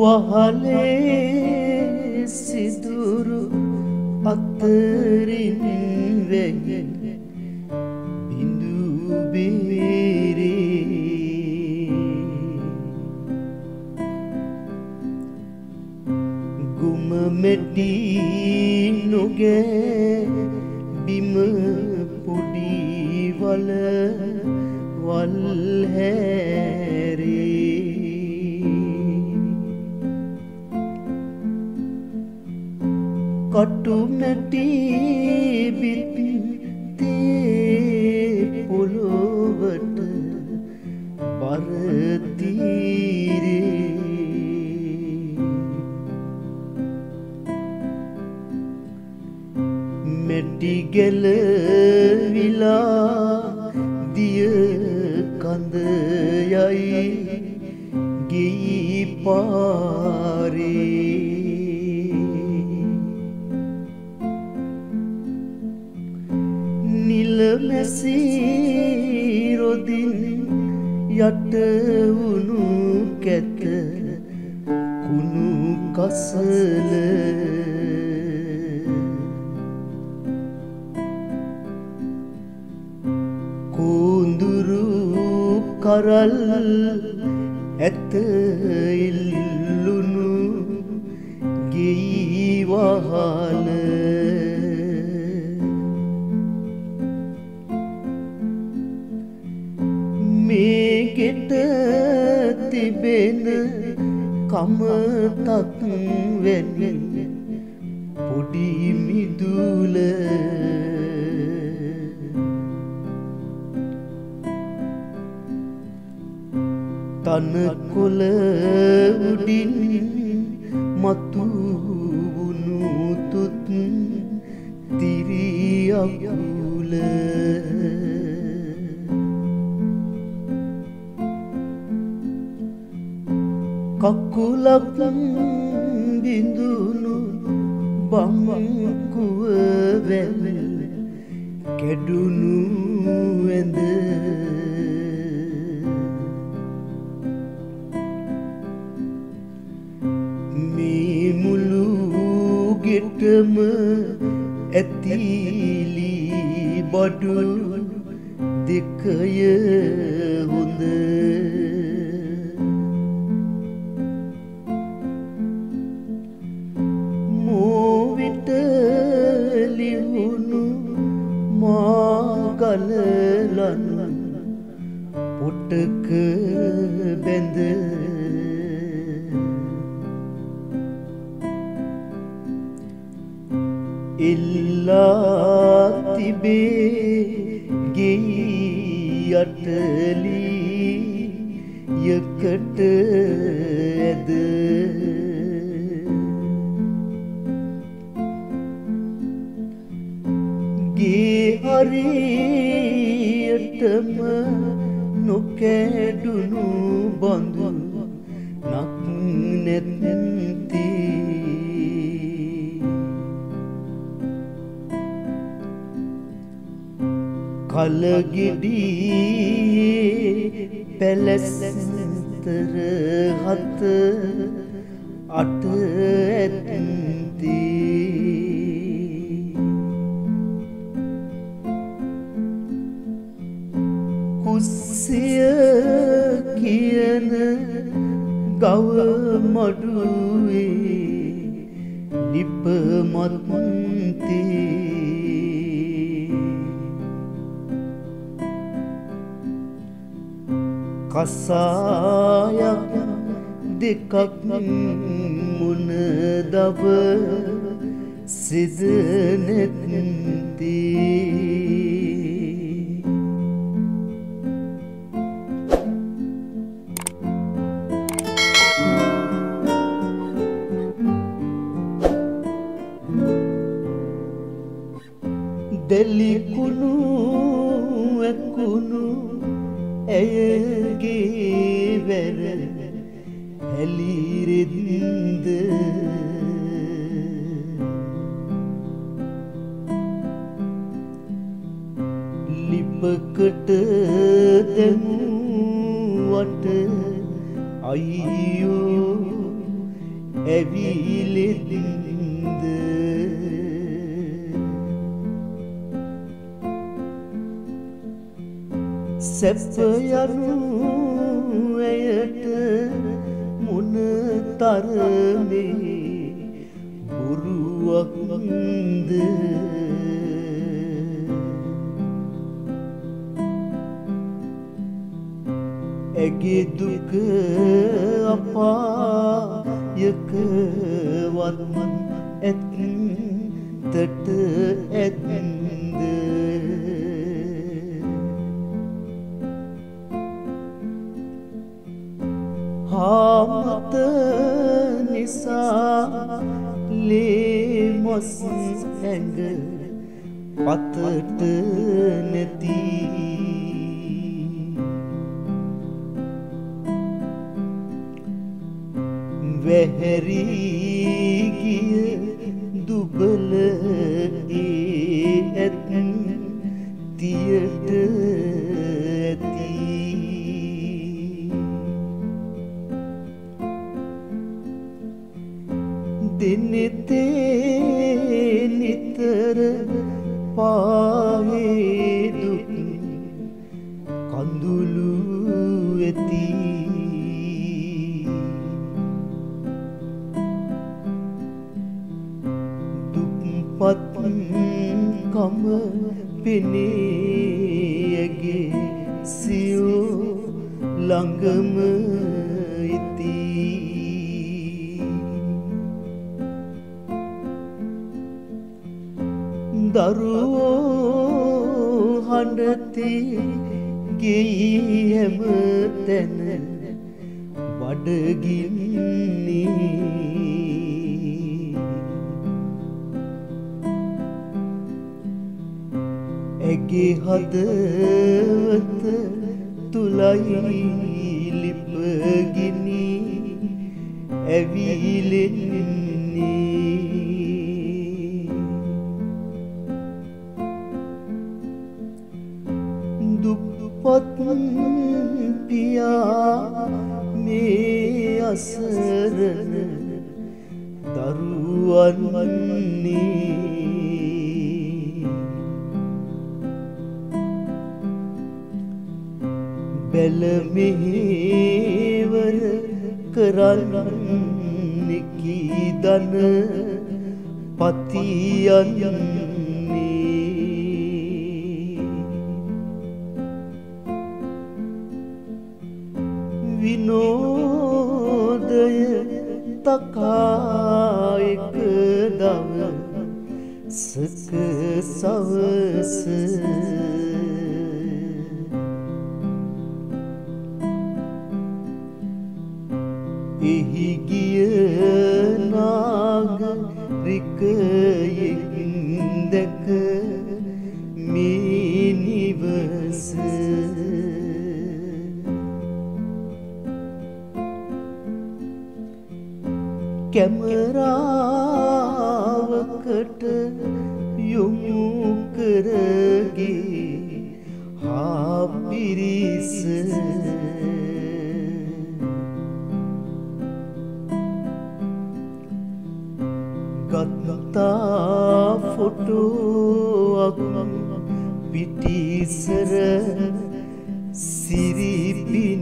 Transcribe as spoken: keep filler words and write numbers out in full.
වහලේ සිදුරු අතරින් වැහි බිඳු බේරේ ගුම මෙටි නොගේ බිම පොඩි වල වල් හැරේ කටු මැටි බිත්තේ පොළොවට බර තීරේ මැටි ගැලවිලා දිය කඳ යයි ගෙයි පාරේ නිල මැසි රොදින් යට වුණු කැත කුණු කසල කුඳුරු කරල් ඇත ඉල්ලුණු ගෙයි වහල මේකට තිබෙන කමතක් වැනි පොඩි මිදුල තනකොළ උඩින් මතු වුණු තුත් තිරියකුල කකුලක් බිඳුණු බංකුව වැල් කැඩුණු ඇඳ මේ මුළු ගෙටම ඇතිලි බඩු දෙකය හොඳ ලිහුණු මාගලලන් පොටක බැඳ ඉල්ලා තිබේ ගෙයි යටලි යකට ඇද ගේ හරියටම නොකැඩුණු බඳු නක් නැති කලගෙඩියේ පැලැස්තර හත අට ඇත්ති කුස්සිය කියන ගව මඩුවේ ලිප මත්ති කසායක් දෙකක් මුණ දව සිද නැති දෙලිකුණු එකුණු ඇයගේ වැර හැලිරෙද්ද ලිපකට දැමුවට අයියෝ ඇවිලෙන්ද සැප යනු ඇයට මොන තරමේ බොරුවක්ද ඇගේ දුක අපායක වත්මන් ඇත්තට ඇත්ද හාමත නිසා ලේ මොස් ඇඟ පතට නැති වැහැරී ගිය දුබල ඒ ඇත් තියට ඇති දෙනෙතේ නිතර පාහේ දුක් කඳුළු ඇති දුක්පත් කම පෙනේගේ සියෝ ළඟම ඉති දරුවෝ හඬති ගෙයි හැම තැන බඩගින්නේ ඇගේ හදවත තුලයි ලිපගිනි ඇවිලෙන්නේ දුප්පත් පියා මේ අසරණ දරුවන්නේ බැල මෙහෙවර කරන්නේ කීදන පතියන්නේ විනෝදය තකා එක දවසක සවස එහි ගිය නාගරිකයෙක් දැක මේ නිවස කැමරාවකට යොමු කරගේ හා පිරිස ගත්තා ෆොටෝවක් පිටිසර සිරිපි